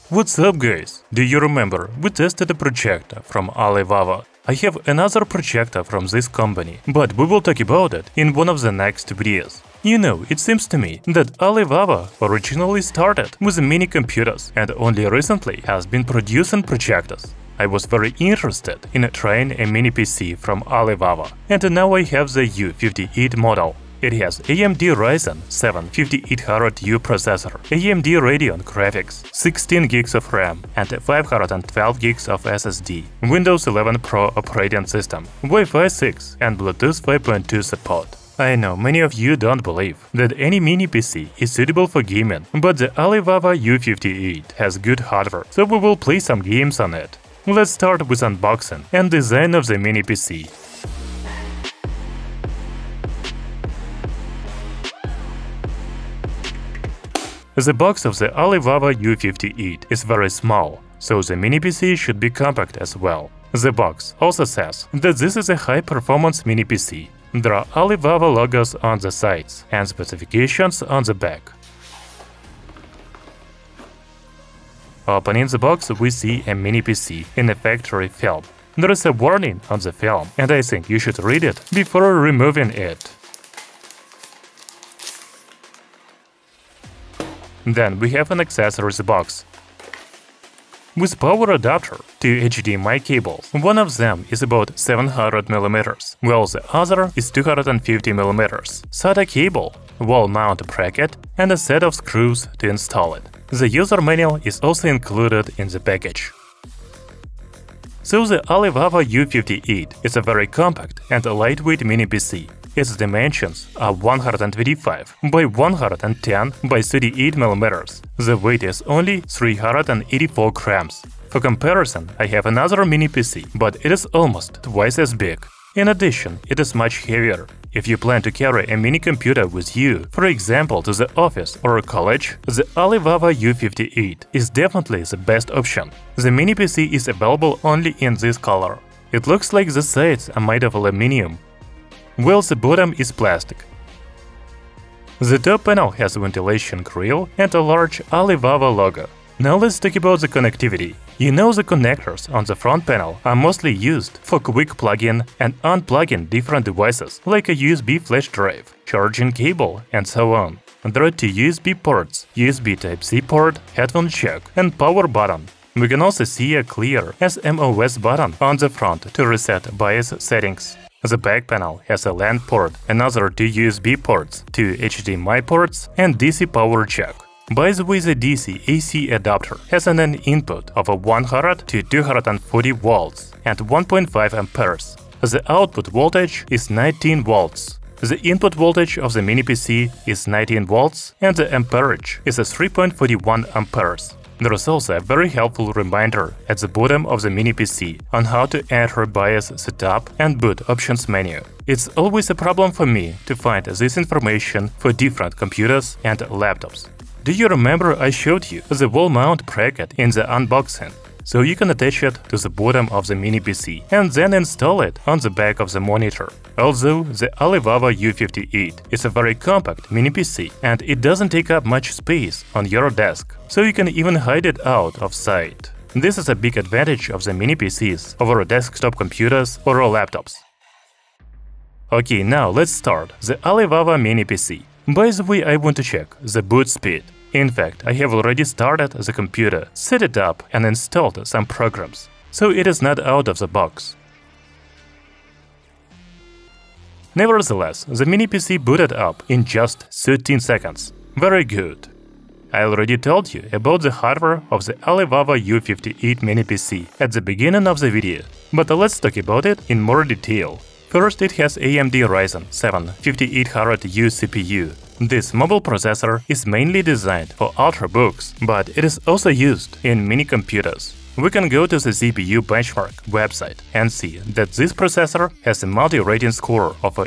What's up guys? Do you remember we tested a projector from Alliwava? I have another projector from this company, but we will talk about it in one of the next videos. You know, it seems to me that Alliwava originally started with mini computers and only recently has been producing projectors. I was very interested in trying a mini PC from Alliwava, and now I have the U58 model. It has AMD Ryzen 7 5800U processor, AMD Radeon Graphics, 16 GB of RAM, and 512 GB of SSD, Windows 11 Pro operating system, Wi-Fi 6 and Bluetooth 5.2 support. I know many of you don't believe that any mini PC is suitable for gaming, but the Alliwava U58 has good hardware, so we will play some games on it. Let's start with unboxing and design of the mini PC. The box of the Alliwava U58 is very small, so the mini PC should be compact as well. The box also says that this is a high-performance mini PC. There are Alliwava logos on the sides and specifications on the back. Opening the box, we see a mini PC in a factory film. There is a warning on the film, and I think you should read it before removing it. Then we have an accessories box with power adapter, 2 HDMI cables. One of them is about 700mm, while the other is 250mm. SATA cable, wall mount bracket, and a set of screws to install it. The user manual is also included in the package. So the Alliwava U58 is a very compact and lightweight mini PC. Its dimensions are 125 by 110 by 38mm. The weight is only 384 grams. For comparison, I have another mini PC, but it is almost twice as big. In addition, it is much heavier. If you plan to carry a mini computer with you, for example to the office or college, the Alliwava U58 is definitely the best option. The mini PC is available only in this color. It looks like the sides are made of aluminium, while the bottom is plastic. The top panel has a ventilation grill and a large Alliwava logo. Now let's talk about the connectivity. You know the connectors on the front panel are mostly used for quick plug-in and unplugging different devices like a USB flash drive, charging cable, and so on. There are two USB ports, USB Type-C port, headphone jack, and power button. We can also see a clear SMOS button on the front to reset BIOS settings. The back panel has a LAN port, another two USB ports, two HDMI ports, and DC power jack. By the way, the DC-AC adapter has an input of 100 to 240 volts and 1.5 amperes. The output voltage is 19 volts. The input voltage of the mini PC is 19 volts and the amperage is 3.41 amperes. There is also a very helpful reminder at the bottom of the mini PC on how to enter BIOS setup and boot options menu. It's always a problem for me to find this information for different computers and laptops. Do you remember I showed you the wall mount bracket in the unboxing? So you can attach it to the bottom of the mini PC and then install it on the back of the monitor. Although the Alliwava U58 is a very compact mini PC and it doesn't take up much space on your desk, so you can even hide it out of sight. This is a big advantage of the mini PCs over desktop computers or laptops. Okay, now let's start the Alliwava mini PC. By the way, I want to check the boot speed. In fact, I have already started the computer, set it up and installed some programs, so it is not out of the box. Nevertheless, the mini PC booted up in just 13 seconds. Very good. I already told you about the hardware of the Alliwava U58 mini PC at the beginning of the video, but let's talk about it in more detail. First, it has AMD Ryzen 7 5800U CPU. This mobile processor is mainly designed for ultrabooks, but it is also used in mini computers. We can go to the CPU benchmark website and see that this processor has a multi-rating score of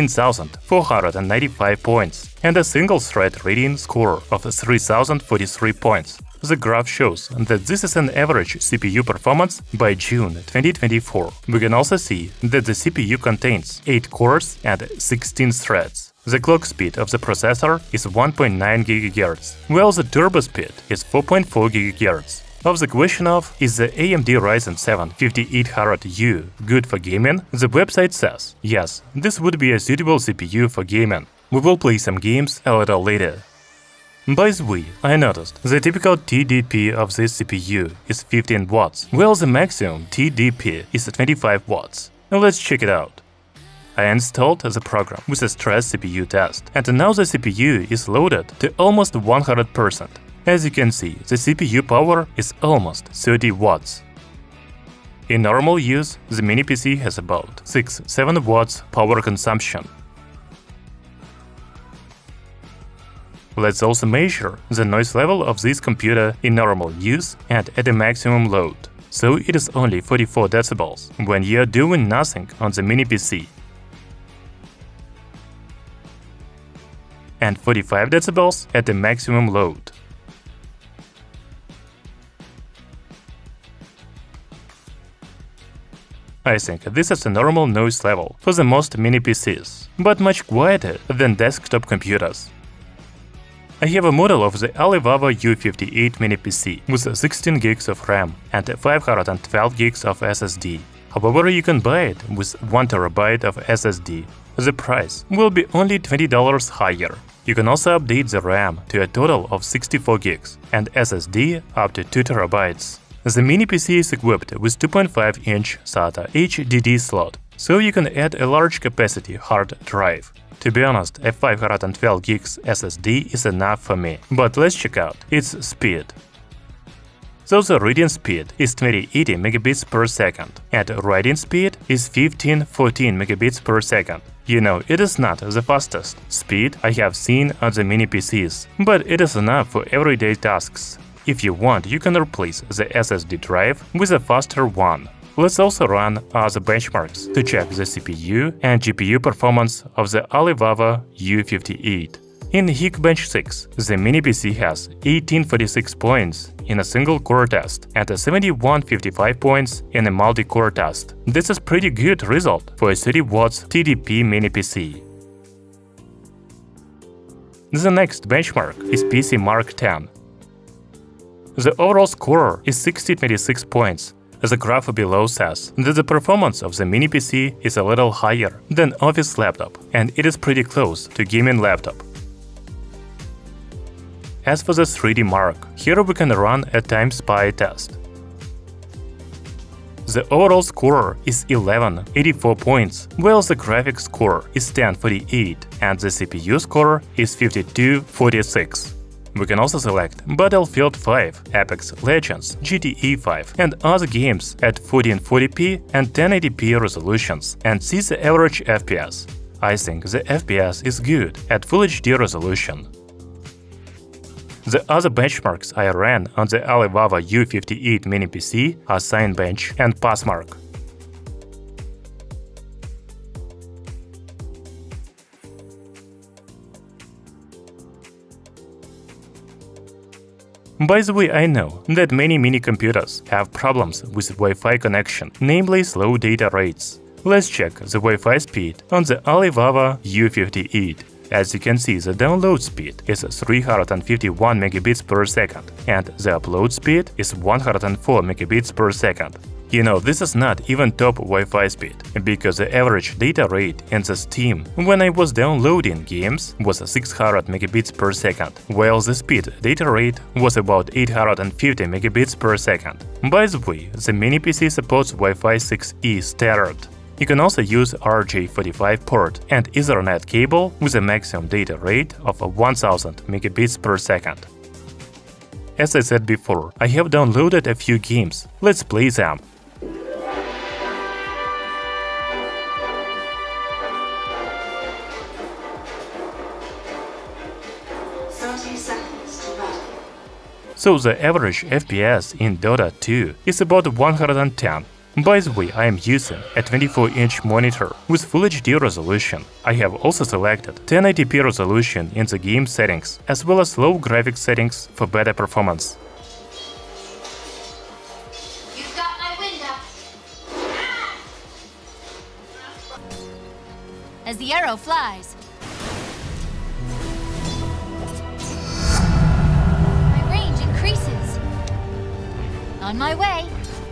18,495 points and a single-thread rating score of 3,043 points. The graph shows that this is an average CPU performance by June 2024. We can also see that the CPU contains 8 cores and 16 threads. The clock speed of the processor is 1.9 GHz, while the turbo speed is 4.4 GHz. Of the question of, is the AMD Ryzen 7 5800U good for gaming? The website says, yes, this would be a suitable CPU for gaming. We will play some games a little later. By the way, I noticed the typical TDP of this CPU is 15 watts, while the maximum TDP is 25 watts. Let's check it out. I installed the program with a stress CPU test, and now the CPU is loaded to almost 100%. As you can see, the CPU power is almost 30 watts. In normal use, the mini PC has about 6-7 watts power consumption. Let's also measure the noise level of this computer in normal use and at the maximum load. So it is only 44 decibels when you are doing nothing on the mini PC, and 45 decibels at the maximum load. I think this is a normal noise level for the most mini PCs, but much quieter than desktop computers. I have a model of the Alliwava U58 mini PC with 16 gigs of RAM and 512 gigs of SSD. However, you can buy it with 1 TB of SSD. The price will be only $20 higher. You can also update the RAM to a total of 64 gigs and SSD up to 2 TB. The mini PC is equipped with 2.5-inch SATA HDD slot, so you can add a large capacity hard drive. To be honest, a 512 gigs SSD is enough for me, but let's check out its speed. So the reading speed is 2080 megabits per second, and writing speed is 1514 megabits per second. You know, it is not the fastest speed I have seen on the mini PCs, but it is enough for everyday tasks. If you want, you can replace the SSD drive with a faster one. Let's also run other benchmarks to check the CPU and GPU performance of the Alliwava U58. In Geekbench 6, the mini PC has 1846 points in a single core test and 7155 points in a multi-core test. This is pretty good result for a 30 watts TDP mini PC. The next benchmark is PC Mark 10. The overall score is 6026 points. The graph below says that the performance of the mini PC is a little higher than office laptop, and it is pretty close to gaming laptop. As for the 3D Mark, here we can run a time spy test. The overall score is 1184 points, while the graphics score is 1048 and the CPU score is 5246. We can also select Battlefield 5, Apex Legends, GTA 5 and other games at 1440p and 1080p resolutions and see the average FPS. I think the FPS is good at Full HD resolution. The other benchmarks I ran on the Alliwava U58 mini PC are Cinebench and Passmark. By the way, I know that many mini computers have problems with Wi-Fi connection, namely slow data rates. Let's check the Wi-Fi speed on the Alliwava U58. As you can see, the download speed is 351 megabits per second, and the upload speed is 104 megabits per second. You know, this is not even top Wi-Fi speed, because the average data rate in the Steam when I was downloading games was 600 megabits per second, while the speed data rate was about 850 megabits per second. By the way, the mini PC supports Wi-Fi 6E standard. You can also use RJ45 port and Ethernet cable with a maximum data rate of 1000 megabits per second. As I said before, I have downloaded a few games. Let's play them. So the average FPS in Dota 2 is about 110. By the way, I am using a 24-inch monitor with Full HD resolution. I have also selected 1080p resolution in the game settings, as well as low graphics settings for better performance. You've got my window. As the arrow flies, my range increases. On my way.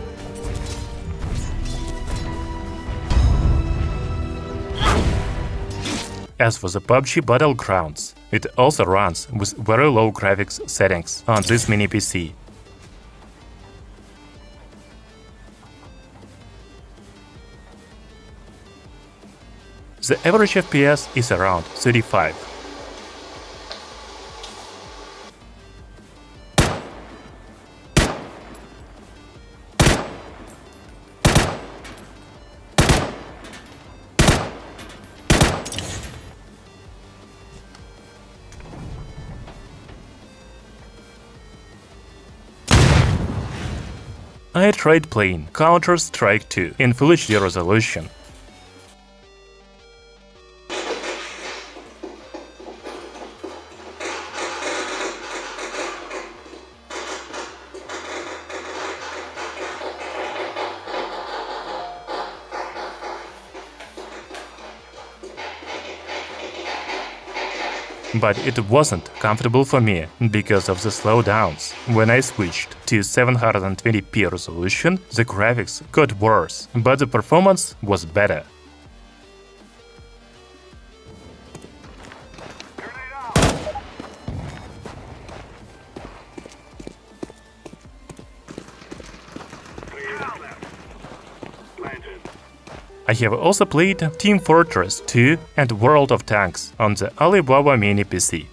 As for the PUBG Battlegrounds, it also runs with very low graphics settings on this mini PC. The average FPS is around 35. I tried playing Counter-Strike 2 in Full HD resolution. But it wasn't comfortable for me because of the slowdowns. When I switched to 720p resolution, the graphics got worse, but the performance was better. I have also played Team Fortress 2 and World of Tanks on the Alliwava mini PC.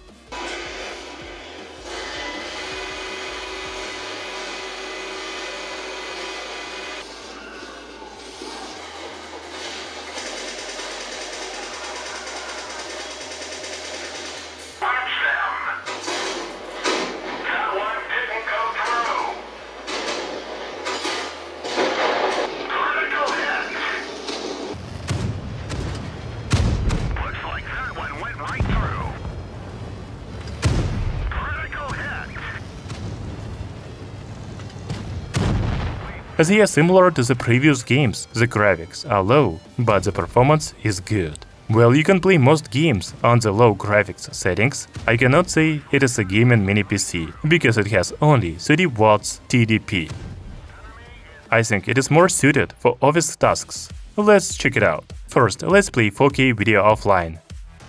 As they are similar to the previous games, the graphics are low, but the performance is good. While you can play most games on the low graphics settings, I cannot say it is a gaming mini PC, because it has only 30 watts TDP. I think it is more suited for office tasks. Let's check it out. First, let's play 4K video offline.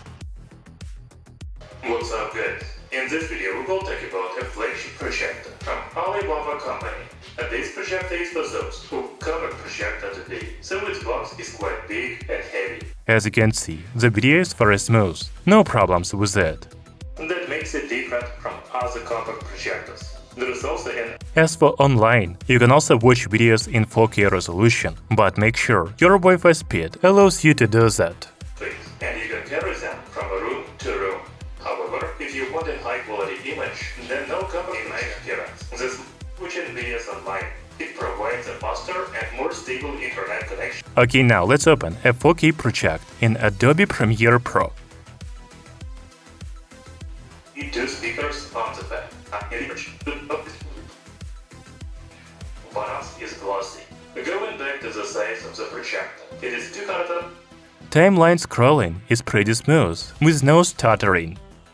What's up guys? In this video we will talk about a flagship projector from Alliwava company. This projector is for those who cover projector today, so its box is quite big and heavy. As you can see, the video is very smooth, no problems with that. That makes it different from other compact projectors. There is also an... As for online, you can also watch videos in 4K resolution, but make sure your Wi-Fi speed allows you to do that. And you can carry them from room to room. However, if you want a high-quality image, then no compact appearance. This which NVMe online. It provides a faster and more stable internet connection. Okay, now let's open a 4K project in Adobe Premiere Pro. Two speakers on the back. Balance is glossy. Going back to the size of the projector, it is 200. Timeline scrolling is pretty smooth, with no stuttering.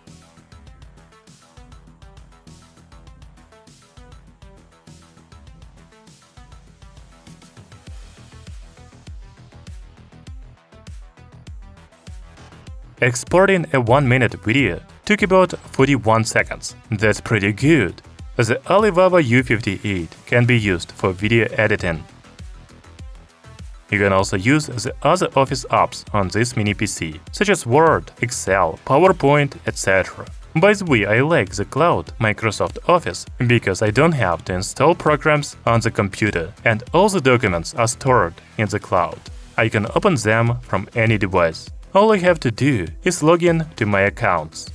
Exporting a 1-minute video took about 41 seconds. That's pretty good. The Alliwava U58 can be used for video editing. You can also use the other office apps on this mini PC, such as Word, Excel, PowerPoint, etc. By the way, I like the cloud Microsoft Office because I don't have to install programs on the computer and all the documents are stored in the cloud. I can open them from any device. All I have to do is log in to my accounts.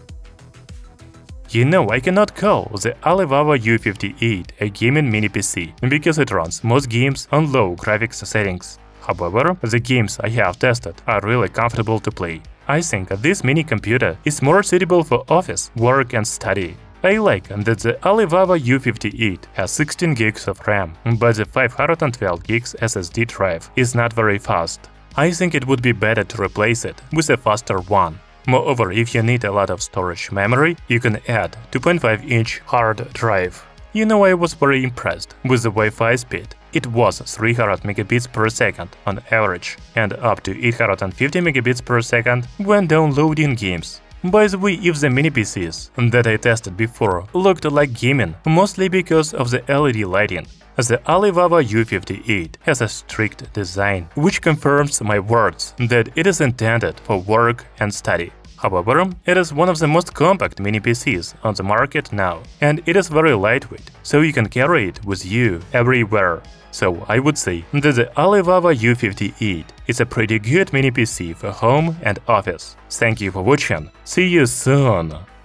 You know, I cannot call the Alliwava U58 a gaming mini PC because it runs most games on low graphics settings. However, the games I have tested are really comfortable to play. I think this mini computer is more suitable for office, work and study. I like that the Alliwava U58 has 16 gigs of RAM, but the 512 gigs SSD drive is not very fast. I think it would be better to replace it with a faster one. Moreover, if you need a lot of storage memory, you can add 2.5-inch hard drive. You know, I was very impressed with the Wi-Fi speed. It was 300 megabits per second on average and up to 850 megabits per second when downloading games. By the way, if the mini PCs that I tested before looked like gaming, mostly because of the LED lighting, the Alliwava U58 has a strict design, which confirms my words that it is intended for work and study. However, it is one of the most compact mini PCs on the market now, and it is very lightweight, so you can carry it with you everywhere. So I would say that the Alliwava U58 is a pretty good mini PC for home and office. Thank you for watching, see you soon!